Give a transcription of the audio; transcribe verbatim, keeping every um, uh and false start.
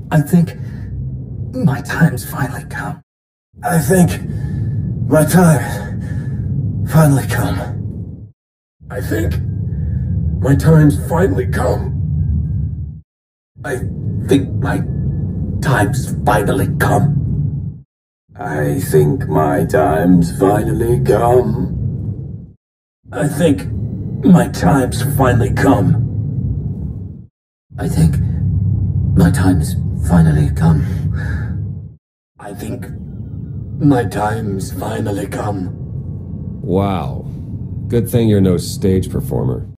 I think my time's finally come. I think my time finally come. I think my time's finally come. I think my time's finally come. I think my time's finally come. I think my time's finally come. I think my time's finally come. I think my time's finally come. Wow. Good thing you're no stage performer.